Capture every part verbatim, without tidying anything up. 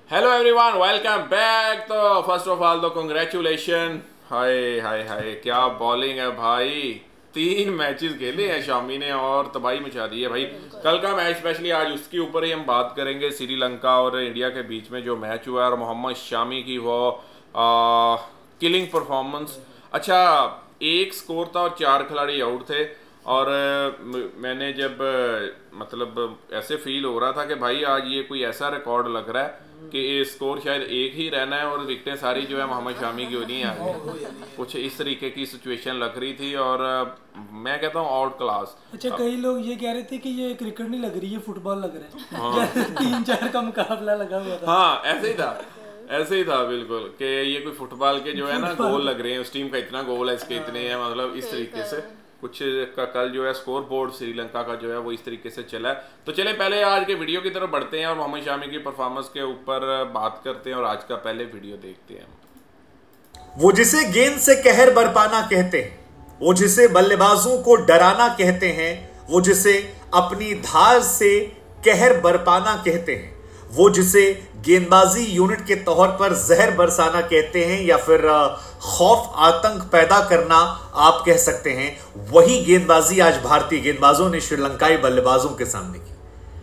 Hello everyone, welcome back. तो first of all तो congratulation. Hi hi hi, क्या bowling है भाई। तीन मैचेस खेले हैं शामी ने और तबाही मचा दी है भाई। कल का मैच स्पेशली आज उसके ऊपर ही हम बात करेंगे। श्रीलंका और इंडिया के बीच में जो मैच हुआ है और मोहम्मद शामी की वो आ, किलिंग परफॉर्मेंस। अच्छा, एक स्कोर था और चार खिलाड़ी आउट थे और मैंने जब मतलब ऐसे फील हो रहा था कि भाई आज ये कोई ऐसा रिकॉर्ड लग रहा है कि ये स्कोर शायद एक ही रहना है और विकेटें सारी जो है मोहम्मद शामी की होनी है। कुछ इस तरीके की सिचुएशन लग रही थी और मैं कहता हूँ आउट क्लास। अच्छा, कई लोग ये कह रहे थे कि ये क्रिकेट नहीं लग रही, ये फुटबॉल लग रहा है। हाँ। तीन चार का मुकाबला लगा हुआ था। हाँ, ऐसे ही था ऐसे ही था बिल्कुल कि ये कोई फुटबॉल के जो है ना गोल लग रहे हैं, उस टीम का इतना गोल है, इसके इतने हैं, मतलब इस तरीके से कुछ का कल जो है स्कोर बोर्ड श्रीलंका का जो है वो इस तरीके से चला है। तो चले पहले आज के वीडियो की तरफ बढ़ते हैं और मोहम्मद शामी की परफॉर्मेंस के ऊपर बात करते हैं और आज का पहले वीडियो देखते हैं। वो जिसे गेंद से कहर बरपाना कहते हैं, वो जिसे बल्लेबाजों को डराना कहते हैं, वो जिसे अपनी धार से कहर बरपाना कहते हैं, वो जिसे गेंदबाजी यूनिट के तौर पर जहर बरसाना कहते हैं या फिर खौफ आतंक पैदा करना आप कह सकते हैं, वही गेंदबाजी आज भारतीय गेंदबाजों ने श्रीलंकाई बल्लेबाजों के सामने की।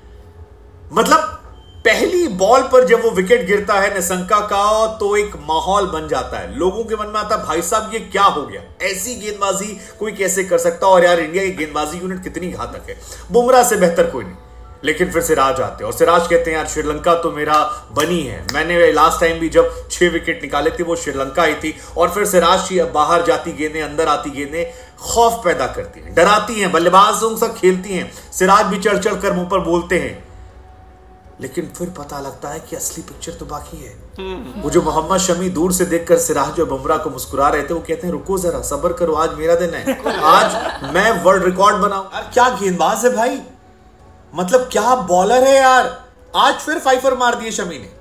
मतलब पहली बॉल पर जब वो विकेट गिरता है निशंका का तो एक माहौल बन जाता है, लोगों के मन में आता है भाई साहब ये क्या हो गया, ऐसी गेंदबाजी कोई कैसे कर सकता। और यार इंडिया की गेंदबाजी यूनिट कितनी घातक है, बुमराह से बेहतर कोई नहीं। लेकिन फिर सिराज आते हैं और सिराज कहते हैं यार श्रीलंका तो मेरा बनी है, मैंने लास्ट टाइम भी जब छह विकेट निकाले थे वो श्रीलंका ही थी। और फिर सिराज की बाहर जाती गेंदें, अंदर आती गेंदें खौफ पैदा करती हैं, डराती हैं, बल्लेबाजों से खेलती हैं। सिराज भी चढ़ चढ़ कर मुंह पर बोलते हैं, लेकिन फिर पता लगता है कि असली पिक्चर तो बाकी है। वो जो मोहम्मद शमी दूर से देखकर सिराज और बुमराह को मुस्कुरा रहे थे, वो कहते हैं रुको जरा, सब्र करो, आज मेरा दिन है, आज मैं वर्ल्ड रिकॉर्ड बनाऊं। क्या गेंदबाज है भाई, मतलब क्या बॉलर है यार। आज फिर फाइफर मार दिए शमी ने।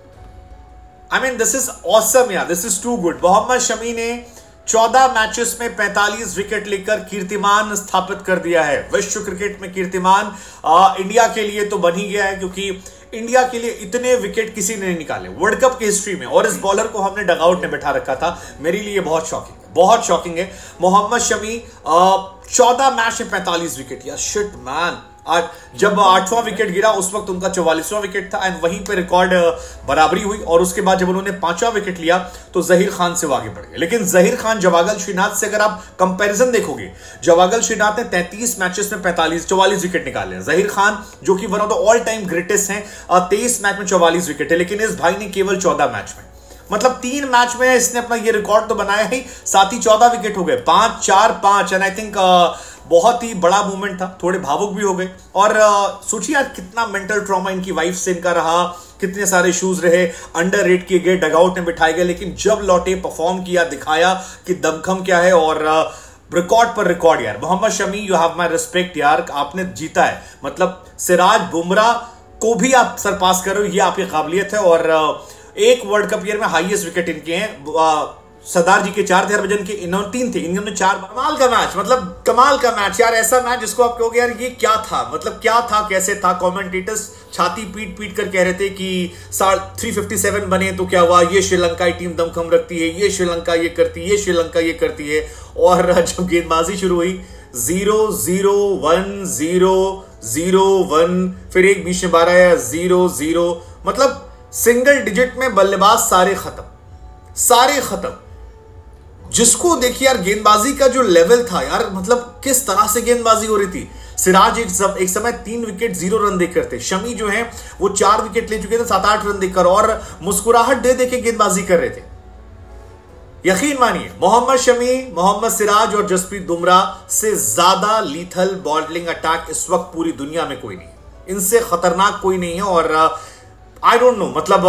I mean this is awesome यार, this is too good. Mohammed Shami ने चौदह मैचेस में पैंतालीस विकेट लेकर कीर्तिमान स्थापित कर दिया है। विश्व क्रिकेट में कीर्तिमान आ, इंडिया के लिए तो बन ही गया है, क्योंकि इंडिया के लिए इतने विकेट किसी ने नहीं निकाले वर्ल्ड कप की हिस्ट्री में। और इस बॉलर को हमने डगआउट में बैठा रखा था, मेरे लिए बहुत शॉकिंग है, बहुत शॉकिंग है। मोहम्मद शमी चौदह मैच में पैंतालीस विकेट, यार शिट मैन। आज जब आठवां विकेट गिरा उस वक्त उनका चौवालीसवां विकेट था एंड वहीं पे रिकॉर्ड बराबरी हुई। और उसके बाद जब उन्होंने पांचवा विकेट लिया तो जहीर खान से वो आगे बढ़ गए। लेकिन जहीर खान जवागल श्रीनाथ से अगर आप कंपैरिजन देखोगे, जवागल श्रीनाथ ने तैंतीस मैचेस में पैंतालीस चौवालीस विकेट निकाले हैं। जहीर खान जो कि one of the all time greatest हैं, तेईस मैच में चौवालीस विकेट है, लेकिन इस भाई ने केवल चौदह मैच में, मतलब तीन मैच में इसने अपना ये रिकॉर्ड तो बनाया ही, साथ ही चौदह विकेट हो गए, पांच चार पांच। एंड आई थिंक बहुत ही बड़ा मूवमेंट था, थोड़े भावुक भी हो गए। और सोचिए यार कितना मेंटल ट्रॉमा इनकी वाइफ से इनका रहा, कितने सारे इश्यूज रहे, अंडर रेट किए गए, डगआउट में बिठाए गए, लेकिन जब लौटे परफॉर्म किया, दिखाया कि दमखम क्या है। और रिकॉर्ड पर रिकॉर्ड यार, Mohammed Shami you have my respect यार, आपने जीता है। मतलब सिराज बुमराह को भी आप सरपास कर रहे हो, ये आपकी काबिलियत है। और एक वर्ल्ड कप ईयर में हाईएस्ट विकेट इनके हैं। सरदार जी के चार थे, हरभजन के इन्होंने तीन थे, इन्होंने चार। कमाल का मैच, मतलब कमाल का मैच यार, ऐसा मैच जिसको आप कहोगे यार ये क्या था, मतलब क्या था, कैसे था। कमेंटेटर्स छाती पीट पीट कर कह रहे थे कि साल तीन सौ सत्तावन बने तो क्या हुआ, ये श्रीलंकाई टीम दमखम रखती है, ये श्रीलंका ये करती है, ये श्रीलंका ये करती है। और जब गेंदबाजी शुरू हुई, zero zero one zero zero one, फिर एक बीच में बारह आया, जीरो जीरो, मतलब सिंगल डिजिट में बल्लेबाज सारे खत्म, सारे खत्म। जिसको देखिए यार गेंदबाजी का जो लेवल था यार, मतलब किस तरह से गेंदबाजी हो रही थी। सिराज एक, सब, एक समय तीन विकेट जीरो रन देकर थे, शमी जो है वो चार विकेट ले चुके थे सात आठ रन देकर, और मुस्कुराहट दे दे के गेंदबाजी कर रहे थे। यकीन मानिए मोहम्मद शमी, मोहम्मद सिराज और जसप्रीत बुमराह से ज्यादा लीथल बॉलिंग अटैक इस वक्त पूरी दुनिया में कोई नहीं, इनसे खतरनाक कोई नहीं है। और आई डोंट नो, मतलब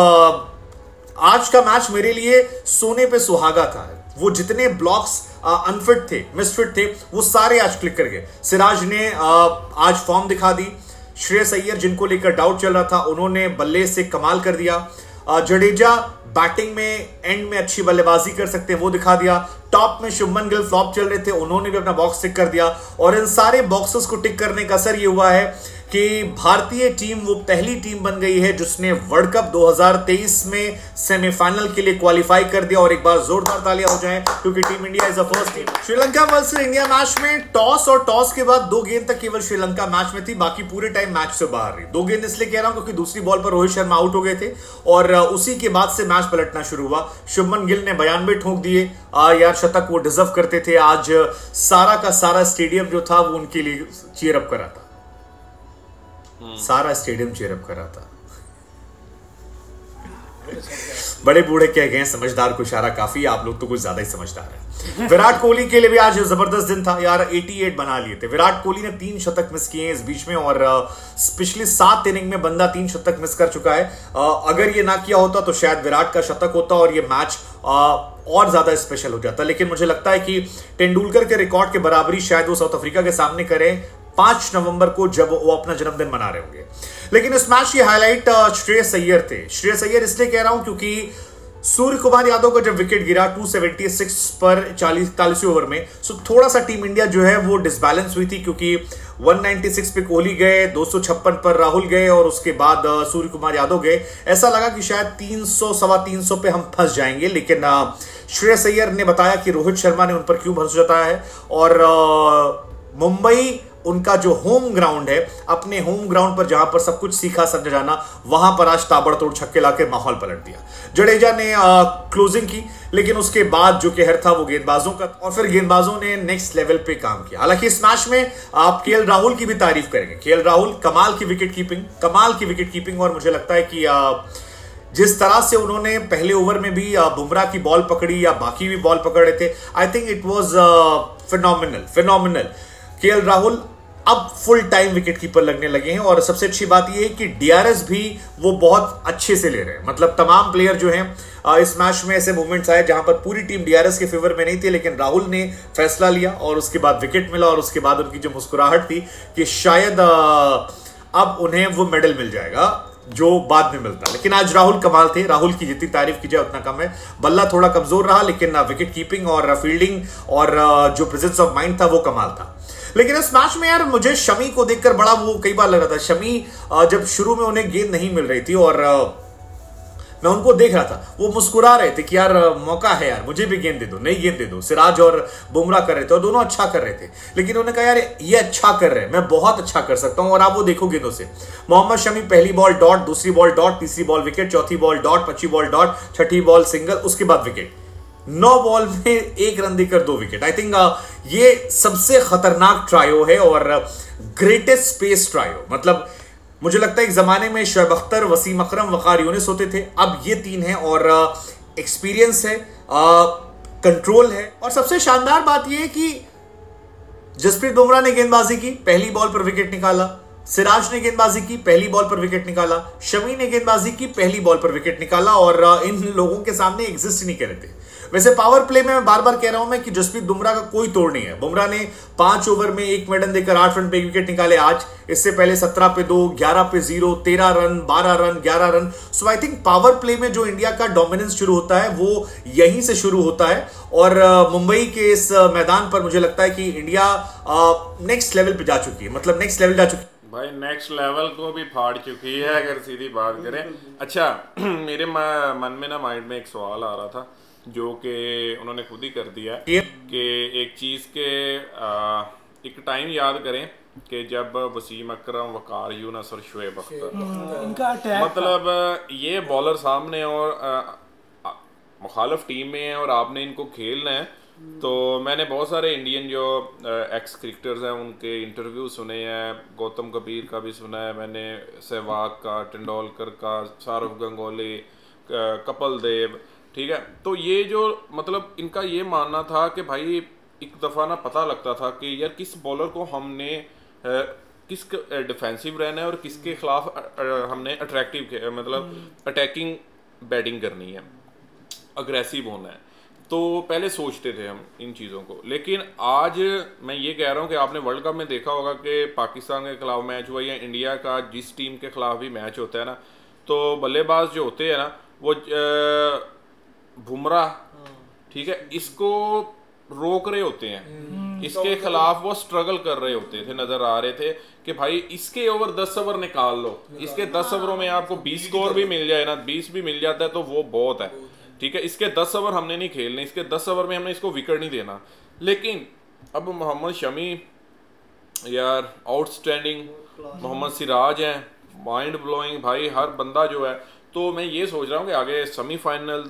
आज का मैच मेरे लिए सोने पे सुहागा था। वो जितने ब्लॉक्स अनफिट थे, मिसफिट थे, वो सारे आज क्लिक कर गए। सिराज ने आ, आज फॉर्म दिखा दी। श्रेयस अय्यर जिनको लेकर डाउट चल रहा था, उन्होंने बल्ले से कमाल कर दिया। जडेजा बैटिंग में एंड में अच्छी बल्लेबाजी कर सकते हैं, वो दिखा दिया। टॉप में शुभमन गिल फ्लॉप चल रहे थे, उन्होंने भी अपना बॉक्स टिक कर दिया। और इन सारे बॉक्सेस को टिक करने का असर ये हुआ है कि भारतीय टीम वो पहली टीम बन गई है जिसने वर्ल्ड कप दो हज़ार तेईस में सेमीफाइनल के लिए क्वालिफाई कर दिया। और एक बार जोरदार तालियां हो जाएं क्योंकि team India is the first team. Sri Lanka versus India match में टॉस और टॉस के बाद दो गेंद तक केवल श्रीलंका मैच में थी, बाकी पूरे टाइम मैच से बाहर रही। दो गेंद इसलिए कह रहा हूं क्योंकि दूसरी बॉल पर रोहित शर्मा आउट हो गए थे और उसी के बाद से मैच पलटना शुरू हुआ। शुभमन गिल ने बयानबे ठोक दिए, यार शतक वो डिजर्व करते थे। आज सारा का सारा स्टेडियम जो था वो उनके लिए चीयर अप कर रहा था, सारा स्टेडियम चीयर अप कर रहा था। बड़े बूढ़े कह गए समझदार को इशारा काफी, आप लोग तो कुछ ज्यादा ही समझदार हैं। विराट कोहली के लिए भी आज जबरदस्त दिन था यार, अठासी बना लिए थे। विराट कोहली ने तीन शतक मिस किए हैं इस बीच में और पिछली सात इनिंग में बंदा तीन शतक मिस कर चुका है। अगर ये ना किया होता तो शायद विराट का शतक होता और ये मैच और ज्यादा स्पेशल हो जाता। लेकिन मुझे लगता है कि तेंदुलकर के रिकॉर्ड के बराबरी शायद वो साउथ अफ्रीका के सामने करें पांच नवंबर को जब वो अपना जन्मदिन मना रहे होंगे। लेकिन इस मैच की हाईलाइट श्रेयस अय्यर थे। श्रेयस अय्यर इसलिए कह रहा हूं क्योंकि सूर्य कुमार यादव का जब विकेट गिरा दो सौ छिहत्तर पर चालीस इकतालीस ओवर में, सो थोड़ा सा टीम इंडिया जो है वो डिसबैलेंस हुई थी क्योंकि एक सौ छियानवे पे कोहली गए, दो सौ छप्पन पर राहुल गए और उसके बाद सूर्य कुमार यादव गए। ऐसा लगा कि शायद तीन सौ सवा तीन सौ पे हम फंस जाएंगे, लेकिन श्रेयस अय्यर ने बताया कि रोहित शर्मा ने उन पर क्यों भरोसा जताया है और मुंबई उनका जो होम ग्राउंड है, अपने होम ग्राउंड पर जहां पर सब कुछ सीखा समझा जाना, वहां पर आज ताबड़तोड़ छक्के लाकर माहौल पलट दिया। जडेजा ने आ, क्लोजिंग की, लेकिन उसके बाद जो कहर था वो गेंदबाजों का और फिर गेंदबाजों ने नेक्स्ट लेवल पे काम किया। हालांकि इस मैच में आप केएल राहुल की भी तारीफ करेंगे। केएल राहुल कमाल की विकेट कीपिंग कमाल की विकेट कीपिंग और मुझे लगता है कि आ, जिस तरह से उन्होंने पहले ओवर में भी बुमराह की बॉल पकड़ी या बाकी भी बॉल पकड़ रहे थे, I think it was phenomenal phenomenal. KL Rahul अब फुल टाइम विकेट कीपर लगने लगे हैं और सबसे अच्छी बात यह है कि डीआरएस भी वो बहुत अच्छे से ले रहे हैं। मतलब तमाम प्लेयर जो हैं इस मैच में ऐसे मूवमेंट्स आए जहां पर पूरी टीम डीआरएस के फेवर में नहीं थी, लेकिन राहुल ने फैसला लिया और उसके बाद विकेट मिला और उसके बाद उनकी जो मुस्कुराहट थी कि शायद अब उन्हें वो मेडल मिल जाएगा जो बाद में मिलता। लेकिन आज राहुल कमाल थे, राहुल की जितनी तारीफ की जाए उतना कम है। बल्ला थोड़ा कमजोर रहा, लेकिन विकेट कीपिंग और फील्डिंग और जो प्रेजेंस ऑफ माइंड था वो कमाल था। लेकिन इस मैच में यार मुझे शमी को देखकर बड़ा वो कई बार लग रहा था। शमी जब शुरू में उन्हें गेंद नहीं मिल रही थी और मैं उनको देख रहा था, वो मुस्कुरा रहे थे कि यार मौका है यार, मुझे भी गेंद दे दो, नई गेंद दे दो। सिराज और बुमराह कर रहे थे और दोनों अच्छा कर रहे थे, लेकिन उन्होंने कहा यार ये अच्छा कर रहे हैं, मैं बहुत अच्छा कर सकता हूं। और आप वो देखो गेंदों से, मोहम्मद शमी पहली बॉल डॉट, दूसरी बॉल डॉट, तीसरी बॉल विकेट, चौथी बॉल डॉट, पांचवी बॉल डॉट, छठी बॉल सिंगल, उसके बाद विकेट। नौ बॉल में एक रन देकर दो विकेट। आई थिंक ये सबसे खतरनाक ट्रायो है और ग्रेटेस्ट स्पेस ट्रायो। मतलब मुझे लगता है एक जमाने में शोएब अख्तर, वसीम अकरम, वकार यूनिस होते थे, अब ये तीन हैं और एक्सपीरियंस है, कंट्रोल है। और सबसे शानदार बात यह है कि जसप्रीत बुमराह ने गेंदबाजी की, पहली बॉल पर विकेट निकाला। सिराज ने गेंदबाजी की, पहली बॉल पर विकेट निकाला। शमी ने गेंदबाजी की, पहली बॉल पर विकेट निकाला और इन लोगों के सामने एग्जिस्ट नहीं कर रहे थे। वैसे पावर प्ले में मैं बार बार कह रहा हूं मैं कि जसप्रीत बुमराह का कोई तोड़ नहीं है। बुमराह ने पांच ओवर में एक मेडन देकर आठ रन पे एक विकेट निकाले आज। इससे पहले सत्रह पे दो, ग्यारह पे जीरो, तेरह रन, बारह रन, ग्यारह run. So I think power play में जो इंडिया का डोमिनेंस शुरू होता है वो यहीं से शुरू होता है और मुंबई के इस मैदान पर मुझे लगता है कि इंडिया नेक्स्ट लेवल पे जा चुकी है। मतलब नेक्स्ट लेवल जा चुकी है भाई, नेक्स्ट लेवल को भी फाड़ चुकी है अगर सीधी बात करें। अच्छा मेरे मन में ना माइंड में एक सवाल आ रहा था जो कि उन्होंने खुद ही कर दिया कि एक चीज़ के आ, एक टाइम याद करें कि जब वसीम अकरम, वकार यूनिस और शोएब अख्तर, मतलब ये बॉलर सामने और मुखालिफ टीम में है और आपने इनको खेलना है। तो मैंने बहुत सारे इंडियन जो एक्स क्रिकेटर्स हैं उनके इंटरव्यू सुने हैं, गौतम कबीर का भी सुना है मैंने, सहवाग का, तेंदुलकर का, सौरव गंगोली, कपिल देव, ठीक है। तो ये जो मतलब इनका ये मानना था कि भाई एक दफ़ा ना पता लगता था कि यार किस बॉलर को हमने किस डिफेंसिव रहना है और किसके खिलाफ हमने अट्रैक्टिव मतलब अटैकिंग बैटिंग करनी है, अग्रेसिव होना है। तो पहले सोचते थे हम इन चीज़ों को, लेकिन आज मैं ये कह रहा हूँ कि आपने वर्ल्ड कप में देखा होगा कि पाकिस्तान के खिलाफ मैच हुआ या इंडिया का जिस टीम के खिलाफ भी मैच होता है ना, तो बल्लेबाज जो होते हैं ना वो बुमराह, ठीक है, इसको रोक रहे होते हैं, इसके खिलाफ वो स्ट्रगल कर रहे होते थे, नजर आ रहे थे कि भाई इसके ओवर दस ओवर निकाल लो, इसके दस ओवरों में आपको बीस स्कोर भी मिल जाए ना, बीस भी मिल जाता है तो वो बहुत है, ठीक है। इसके दस ओवर हमने नहीं खेलने, इसके दस ओवर में हमने इसको विकेट नहीं देना। लेकिन अब मोहम्मद शमी यार आउटस्टैंडिंग, मोहम्मद सिराज हैं माइंड ब्लोइंग भाई, हर बंदा जो है। तो मैं ये सोच रहा हूँ कि आगे सेमीफाइनल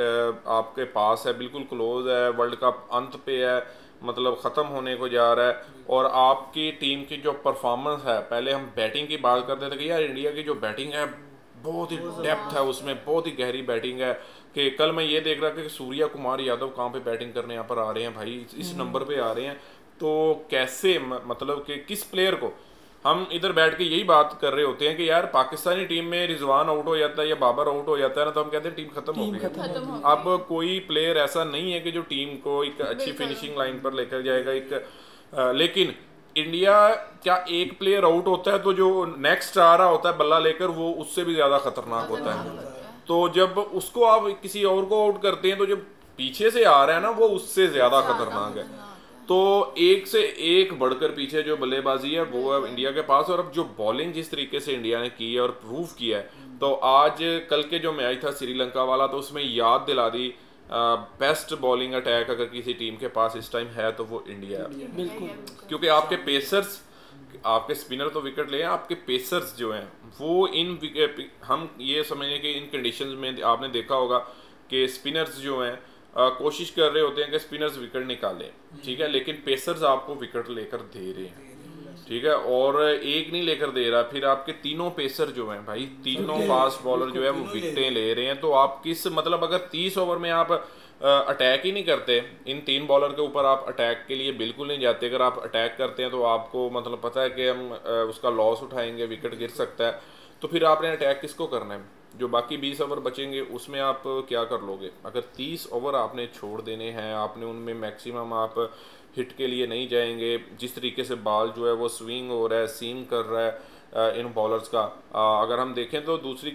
आपके पास है, बिल्कुल क्लोज है, वर्ल्ड कप अंत पे है, मतलब ख़त्म होने को जा रहा है, और आपकी टीम की जो परफॉर्मेंस है, पहले हम बैटिंग की बात करते थे कि यार इंडिया की जो बैटिंग है बहुत ही डेप्थ है उसमें, बहुत ही गहरी बैटिंग है। कि कल मैं ये देख रहा था कि सूर्या कुमार यादव कहाँ पे बैटिंग करने यहाँ पर आ रहे हैं भाई, इस नंबर पे आ रहे हैं। तो कैसे मतलब कि किस प्लेयर को, हम इधर बैठ के यही बात कर रहे होते हैं कि यार पाकिस्तानी टीम में रिजवान आउट हो जाता है या बाबर आउट हो जाता है ना, तो हम कहते हैं टीम खत्म हो गई। अब कोई प्लेयर ऐसा नहीं है कि जो टीम को एक अच्छी फिनिशिंग लाइन पर लेकर जाएगा एक आ, लेकिन इंडिया क्या एक प्लेयर आउट होता है तो जो नेक्स्ट आ रहा होता है बल्ला लेकर वो उससे भी ज्यादा खतरनाक होता है। तो जब उसको आप किसी और को आउट करते हैं तो जब पीछे से आ रहा है ना वो उससे ज्यादा खतरनाक है। तो एक से एक बढ़कर पीछे जो बल्लेबाजी है वो है इंडिया के पास। और अब जो बॉलिंग जिस तरीके से इंडिया ने की है और प्रूव किया है, तो आज कल के जो मैच था श्रीलंका वाला, तो उसमें याद दिला दी बेस्ट बॉलिंग अटैक अगर किसी टीम के पास इस टाइम है तो वो इंडिया है। बिल्कुल, क्योंकि आपके पेसर्स, आपके स्पिनर तो विकेट ले, आपके पेसर्स जो हैं वो इन हम ये समझें कि इन कंडीशंस में आपने देखा होगा कि स्पिनर्स जो हैं आ, कोशिश कर रहे होते हैं कि स्पिनर्स विकेट निकालें, ठीक है, लेकिन पेसर्स आपको विकेट लेकर दे रहे हैं, ठीक है, और एक नहीं लेकर दे रहा, फिर आपके तीनों पेसर जो हैं भाई, तीनों फास्ट बॉलर जो है वो विकेटें ले रहे हैं। तो आप किस मतलब अगर तीस ओवर में आप अटैक ही नहीं करते, इन तीन बॉलर के ऊपर आप अटैक के लिए बिल्कुल नहीं जाते, अगर आप अटैक करते हैं तो आपको मतलब पता है कि हम उसका लॉस उठाएंगे, विकेट गिर सकता है, तो फिर आपने अटैक किसको करना है? जो बाकी बीस ओवर बचेंगे उसमें आप क्या कर लोगे? अगर तीस ओवर आपने छोड़ देने हैं, आपने उनमें मैक्सिमम आप हिट के लिए नहीं जाएंगे, जिस तरीके से बॉल जो है वो स्विंग हो रहा है, सीम कर रहा है इन बॉलर्स का, अगर हम देखें तो दूसरी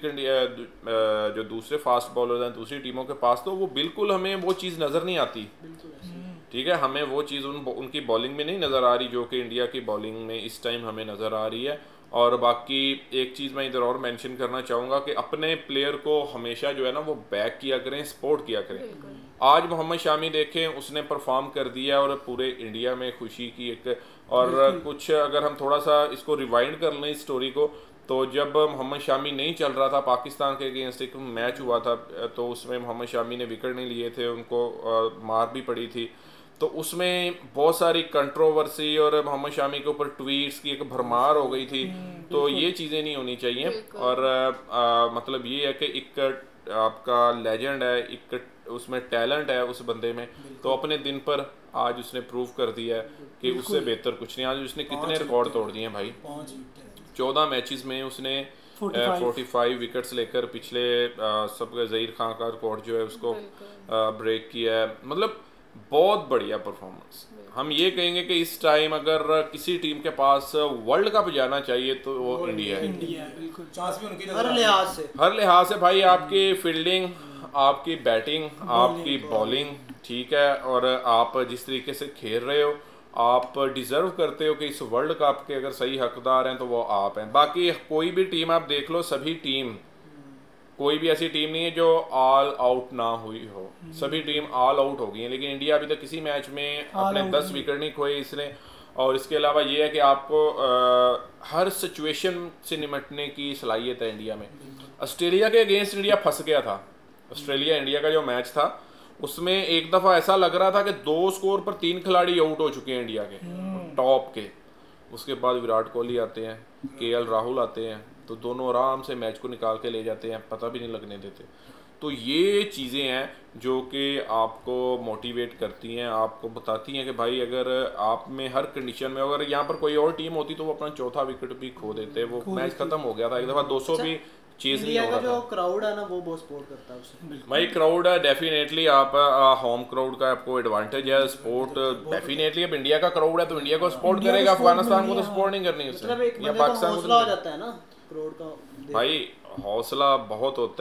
जो दूसरे फास्ट बॉलर्स हैं दूसरी टीमों के पास, तो वो बिल्कुल हमें वो चीज़ नज़र नहीं आती, ठीक है, हमें वो चीज़ उन उनकी बॉलिंग में नहीं नज़र आ रही जो कि इंडिया की बॉलिंग में इस टाइम हमें नज़र आ रही है। और बाकी एक चीज़ मैं इधर और मेंशन करना चाहूँगा कि अपने प्लेयर को हमेशा जो है ना वो बैक किया करें, सपोर्ट किया करें। आज मोहम्मद शामी देखें, उसने परफॉर्म कर दिया और पूरे इंडिया में खुशी की एक, और कुछ अगर हम थोड़ा सा इसको रिवाइंड कर लें इस स्टोरी को, तो जब मोहम्मद शामी नहीं चल रहा था, पाकिस्तान के अगेंस्ट एक मैच हुआ था, तो उसमें मोहम्मद शामी ने विकेट नहीं लिए थे, उनको मार भी पड़ी थी, तो उसमें बहुत सारी कंट्रोवर्सी और मोहम्मद शामी के ऊपर ट्वीट्स की एक भरमार हो गई थी। तो ये चीज़ें नहीं होनी चाहिए। और आ, मतलब ये है कि एक आपका लेजेंड है, एक उसमें टैलेंट है उस बंदे में, तो अपने दिन पर आज उसने प्रूव कर दिया है कि उससे बेहतर कुछ नहीं। आज उसने कितने रिकॉर्ड तोड़ दिए हैं भाई, चौदह मैचेस में उसने फोर्टी फाइव विकेट्स लेकर पिछले सब ज़हीर खान का रिकॉर्ड जो है उसको ब्रेक किया है। मतलब बहुत बढ़िया परफॉर्मेंस। हम ये कहेंगे कि इस टाइम अगर किसी टीम के पास वर्ल्ड कप जाना चाहिए तो वो इंडिया है। इंडिया बिल्कुल, चांस भी उनकी हर लिहाज से, हर लिहाज से भाई, आपकी फील्डिंग, आपकी बैटिंग, आपकी बॉलिंग, ठीक है, और आप जिस तरीके से खेल रहे हो, आप डिज़र्व करते हो कि इस वर्ल्ड कप के अगर सही हकदार हैं तो वो आप हैं। बाकी कोई भी टीम आप देख लो, सभी टीम, कोई भी ऐसी टीम नहीं है जो ऑल आउट ना हुई हो, सभी टीम ऑल आउट हो गई हैं। लेकिन इंडिया अभी तक किसी मैच में अपने दस विकेट नहीं खोए इसने। और इसके अलावा ये है कि आपको आ, हर सिचुएशन से निपटने की सलाहियत है इंडिया में। ऑस्ट्रेलिया के अगेंस्ट इंडिया फंस गया था। ऑस्ट्रेलिया इंडिया का जो मैच था उसमें एक दफ़ा ऐसा लग रहा था कि दो स्कोर पर तीन खिलाड़ी आउट हो चुके हैं इंडिया के टॉप के। उसके बाद विराट कोहली आते हैं, के एल राहुल आते हैं, तो दोनों आराम से मैच को निकाल के ले जाते हैं, पता भी नहीं लगने देते। तो ये चीज़ें हैं जो कि आपको मोटिवेट करती हैं, आपको बताती हैं कि भाई अगर आप में हर कंडीशन में, अगर यहाँ पर कोई और टीम होती तो वो अपना चौथा विकेट भी खो देते, वो मैच खत्म हो गया था। एक दफ़ा दो सौ भी चीज़ नहीं हो रहा था। जो क्राउड है ना वो बहुत सपोर्ट करता है उसे। भाई क्राउड है डेफिनेटली, आप होम क्राउड का आपको एडवांटेज है, सपोर्ट डेफिनेटली। अब इंडिया का क्राउड है तो इंडिया को सपोर्ट करेगा, अफगानिस्तान को तो सपोर्ट नहीं करनी उसने, या पाकिस्तान को। हौसला हो जाता है ना क्राउड का भाई, हौसला बहुत होता है।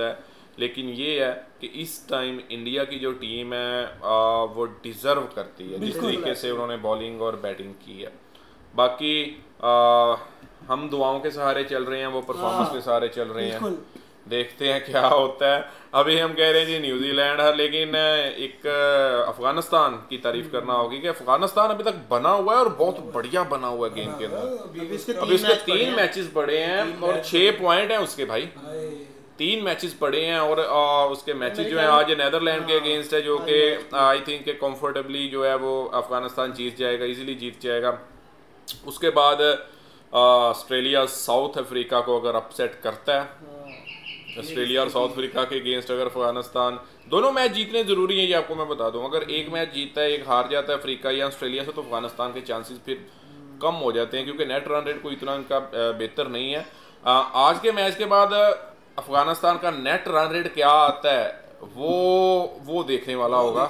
लेकिन ये है कि इस टाइम इंडिया की जो टीम है आ, वो डिज़र्व करती है जिस तरीके से उन्होंने बॉलिंग और बैटिंग की है। बाकी आ, हम दुआओं के सहारे चल रहे हैं, वो परफॉर्मेंस के सहारे चल रहे हैं, देखते हैं क्या होता है। अभी हम कह रहे हैं जी न्यूजीलैंड है, लेकिन एक अफगानिस्तान की तारीफ करना होगी कि अफगानिस्तान अभी तक बना हुआ है और बहुत बढ़िया बना हुआ है गेम के अंदर। अभी उसके तीन मैचेस पड़े हैं और छह पॉइंट हैं उसके भाई, तीन मैचेस पड़े हैं और आ, उसके मैचेस जो है आज नेदरलैंड के अगेंस्ट है जो कि आई थिंक कंफर्टेबली जो है वो अफगानिस्तान जीत जाएगा, इजीली जीत जाएगा। उसके बाद ऑस्ट्रेलिया साउथ अफ्रीका को अगर अपसेट करता है, ऑस्ट्रेलिया और साउथ अफ्रीका के अगेंस्ट अगर अफगानिस्तान, दोनों मैच जीतने ज़रूरी हैं ये आपको मैं बता दूं। अगर एक मैच जीतता है एक हार जाता है अफ्रीका या ऑस्ट्रेलिया से, तो अफगानिस्तान के चांसेस फिर कम हो जाते हैं क्योंकि नेट रन रेट कोई इतना इनका बेहतर नहीं है। आ, आज के मैच के बाद अफगानिस्तान का नेट रन रेट क्या आता है वो वो देखने वाला होगा।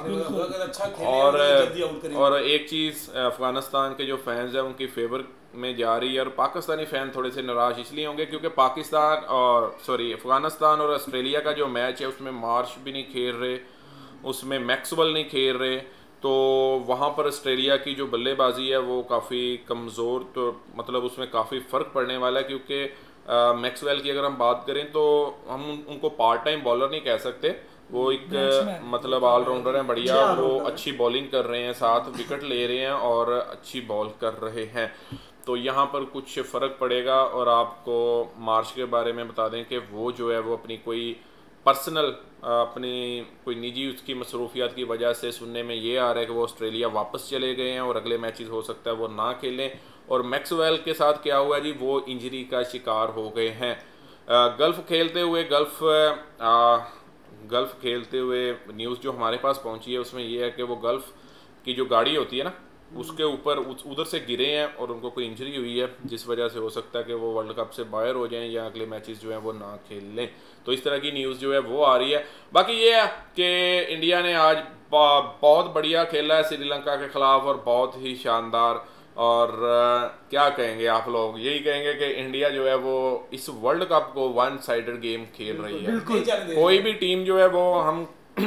और और एक चीज़, अफगानिस्तान के जो फैंस हैं उनकी फेवर में जा रही है और पाकिस्तानी फ़ैन थोड़े से नाराज़ इसलिए होंगे क्योंकि पाकिस्तान और सॉरी अफगानिस्तान और ऑस्ट्रेलिया का जो मैच है उसमें मार्श भी नहीं खेल रहे, उसमें मैक्सवेल नहीं खेल रहे, तो वहाँ पर ऑस्ट्रेलिया की जो बल्लेबाजी है वो काफ़ी कमज़ोर, तो मतलब उसमें काफ़ी फ़र्क पड़ने वाला है क्योंकि मैक्सवेल की अगर हम बात करें तो हम उनको पार्ट टाइम बॉलर नहीं कह सकते, वो एक मतलब ऑलराउंडर हैं बढ़िया, वो अच्छी बॉलिंग कर रहे हैं, साथ विकेट ले रहे हैं और अच्छी बॉल कर रहे हैं, तो यहाँ पर कुछ फ़र्क पड़ेगा। और आपको मार्श के बारे में बता दें कि वो जो है वो अपनी कोई पर्सनल अपनी कोई निजी उसकी मसरूफियात की वजह से सुनने में ये आ रहा है कि वो ऑस्ट्रेलिया वापस चले गए हैं और अगले मैचेस हो सकता है वो ना खेलें। और मैक्सवेल के साथ क्या हुआ जी, वो इंजरी का शिकार हो गए हैं। गल्फ़ खेलते हुए गल्फ़ आ, गल्फ़ खेलते हुए न्यूज़ जो हमारे पास पहुंची है उसमें ये है कि वो गल्फ़ की जो गाड़ी होती है ना उसके ऊपर उधर से गिरे हैं और उनको कोई इंजरी हुई है जिस वजह से हो सकता है कि वो वर्ल्ड कप से बाहर हो जाएं या अगले मैचेस जो हैं वो ना खेल लें। तो इस तरह की न्यूज़ जो है वो आ रही है। बाकी ये है कि इंडिया ने आज बहुत बढ़िया खेला है श्रीलंका के ख़िलाफ़ और बहुत ही शानदार, और क्या कहेंगे आप लोग, यही कहेंगे कि इंडिया जो है वो इस वर्ल्ड कप को वन साइडेड गेम खेल रही है। कोई भी टीम जो है वो, हम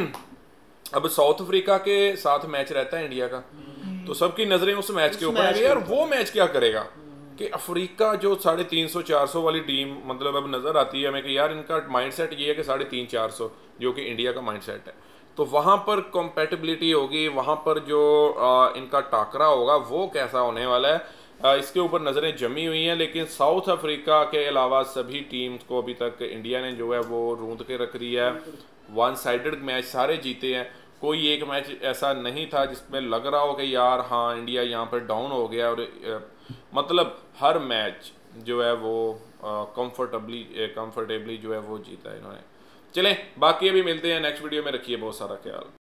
अब साउथ अफ्रीका के साथ मैच रहता है इंडिया का, तो सबकी नजरें उस मैच के ऊपर है यार वो मैच क्या करेगा, कि अफ्रीका जो साढ़े तीन सौ चार सौ वाली टीम मतलब अब नज़र आती है हमें कि यार इनका माइंडसेट ये है कि साढ़े तीन चार सौ जो कि इंडिया का माइंडसेट है, तो वहाँ पर कॉम्पेटिबिलिटी होगी, वहाँ पर जो आ, इनका टाकरा होगा वो कैसा होने वाला है, आ, इसके ऊपर नज़रें जमी हुई हैं। लेकिन साउथ अफ्रीका के अलावा सभी टीम्स को अभी तक इंडिया ने जो है वो रूंद के रख दिया है। वन साइडेड मैच सारे जीते हैं, कोई एक मैच ऐसा नहीं था जिसमें लग रहा हो कि यार हाँ इंडिया यहाँ पर डाउन हो गया, और आ, मतलब हर मैच जो है वो कंफर्टेबली कंफर्टेबली जो है वो जीता है इन्होंने। चलें बाकी अभी मिलते हैं नेक्स्ट वीडियो में, रखिए बहुत सारा ख्याल।